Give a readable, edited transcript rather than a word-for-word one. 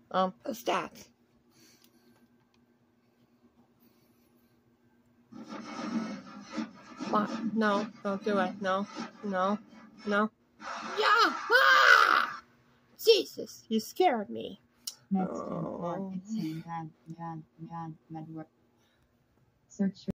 What's that? What? No, don't do it. No, no, no. Yeah! Ah! Jesus, you scared me. Next report, it's saying bad work. Search